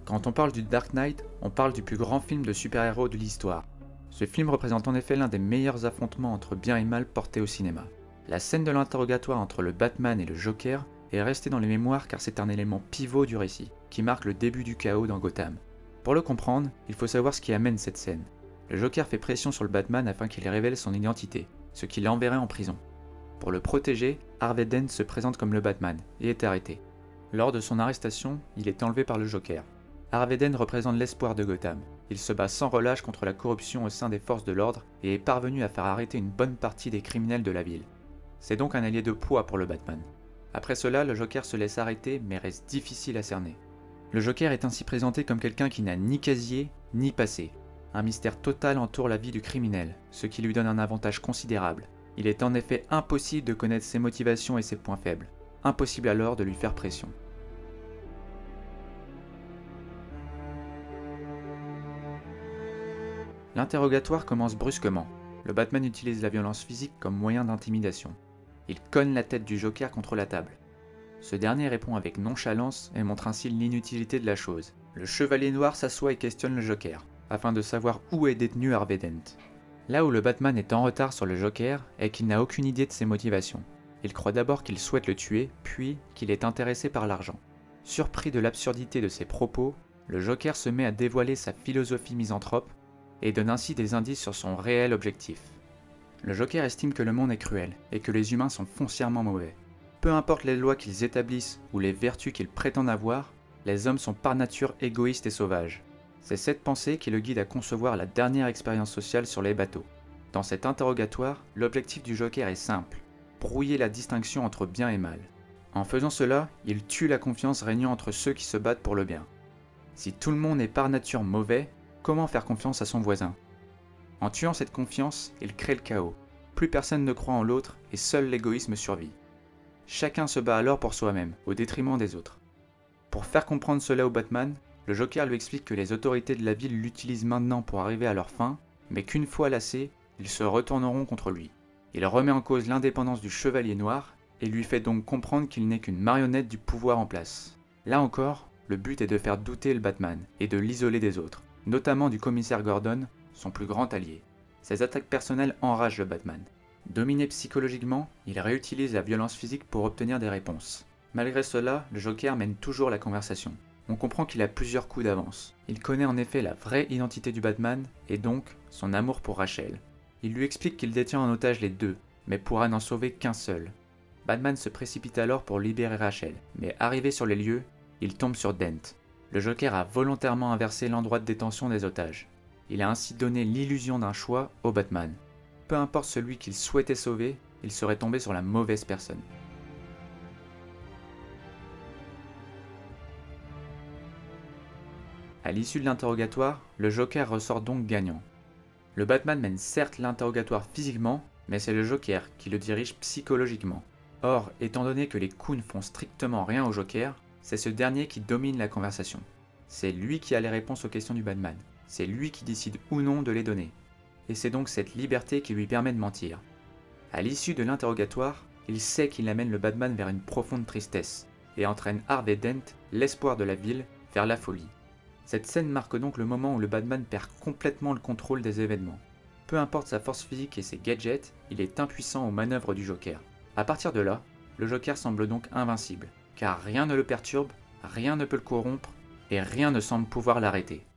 Quand on parle du Dark Knight, on parle du plus grand film de super-héros de l'histoire. Ce film représente en effet l'un des meilleurs affrontements entre bien et mal portés au cinéma. La scène de l'interrogatoire entre le Batman et le Joker est restée dans les mémoires car c'est un élément pivot du récit, qui marque le début du chaos dans Gotham. Pour le comprendre, il faut savoir ce qui amène cette scène. Le Joker fait pression sur le Batman afin qu'il révèle son identité, ce qui l'enverrait en prison. Pour le protéger, Harvey Dent se présente comme le Batman et est arrêté. Lors de son arrestation, il est enlevé par le Joker. Harvey Dent représente l'espoir de Gotham. Il se bat sans relâche contre la corruption au sein des forces de l'ordre et est parvenu à faire arrêter une bonne partie des criminels de la ville. C'est donc un allié de poids pour le Batman. Après cela, le Joker se laisse arrêter mais reste difficile à cerner. Le Joker est ainsi présenté comme quelqu'un qui n'a ni casier ni passé. Un mystère total entoure la vie du criminel, ce qui lui donne un avantage considérable. Il est en effet impossible de connaître ses motivations et ses points faibles. Impossible alors de lui faire pression. L'interrogatoire commence brusquement. Le Batman utilise la violence physique comme moyen d'intimidation. Il cogne la tête du Joker contre la table. Ce dernier répond avec nonchalance et montre ainsi l'inutilité de la chose. Le Chevalier Noir s'assoit et questionne le Joker, afin de savoir où est détenu Harvey Dent. Là où le Batman est en retard sur le Joker est qu'il n'a aucune idée de ses motivations. Il croit d'abord qu'il souhaite le tuer, puis qu'il est intéressé par l'argent. Surpris de l'absurdité de ses propos, le Joker se met à dévoiler sa philosophie misanthrope et donne ainsi des indices sur son réel objectif. Le Joker estime que le monde est cruel et que les humains sont foncièrement mauvais. Peu importe les lois qu'ils établissent ou les vertus qu'ils prétendent avoir, les hommes sont par nature égoïstes et sauvages. C'est cette pensée qui le guide à concevoir la dernière expérience sociale sur les bateaux. Dans cet interrogatoire, l'objectif du Joker est simple, brouiller la distinction entre bien et mal. En faisant cela, il tue la confiance régnant entre ceux qui se battent pour le bien. Si tout le monde est par nature mauvais, comment faire confiance à son voisin? En tuant cette confiance, il crée le chaos. Plus personne ne croit en l'autre et seul l'égoïsme survit. Chacun se bat alors pour soi-même, au détriment des autres. Pour faire comprendre cela au Batman, le Joker lui explique que les autorités de la ville l'utilisent maintenant pour arriver à leur fin, mais qu'une fois lassés, ils se retourneront contre lui. Il remet en cause l'indépendance du Chevalier Noir et lui fait donc comprendre qu'il n'est qu'une marionnette du pouvoir en place. Là encore, le but est de faire douter le Batman et de l'isoler des autres, notamment du commissaire Gordon, son plus grand allié. Ses attaques personnelles enragent le Batman. Dominé psychologiquement, il réutilise la violence physique pour obtenir des réponses. Malgré cela, le Joker mène toujours la conversation. On comprend qu'il a plusieurs coups d'avance. Il connaît en effet la vraie identité du Batman et donc son amour pour Rachel. Il lui explique qu'il détient en otage les deux, mais pourra n'en sauver qu'un seul. Batman se précipite alors pour libérer Rachel, mais arrivé sur les lieux, il tombe sur Dent. Le Joker a volontairement inversé l'endroit de détention des otages. Il a ainsi donné l'illusion d'un choix au Batman. Peu importe celui qu'il souhaitait sauver, il serait tombé sur la mauvaise personne. À l'issue de l'interrogatoire, le Joker ressort donc gagnant. Le Batman mène certes l'interrogatoire physiquement, mais c'est le Joker qui le dirige psychologiquement. Or, étant donné que les coups ne font strictement rien au Joker, c'est ce dernier qui domine la conversation. C'est lui qui a les réponses aux questions du Batman. C'est lui qui décide ou non de les donner. Et c'est donc cette liberté qui lui permet de mentir. À l'issue de l'interrogatoire, il sait qu'il amène le Batman vers une profonde tristesse et entraîne Harvey Dent, l'espoir de la ville, vers la folie. Cette scène marque donc le moment où le Batman perd complètement le contrôle des événements. Peu importe sa force physique et ses gadgets, il est impuissant aux manœuvres du Joker. À partir de là, le Joker semble donc invincible, car rien ne le perturbe, rien ne peut le corrompre, et rien ne semble pouvoir l'arrêter.